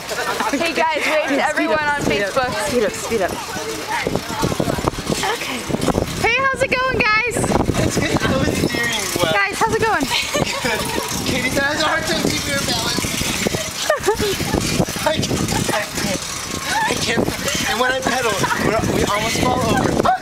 Hey guys, wave to everyone on Facebook. Speed up, speed up. Okay. Hey, how's it going, guys? It's good. I was steering well. Guys, how's it going? Katie said I has a hard time keeping her balance. I can't. And when I pedal, we almost fall over.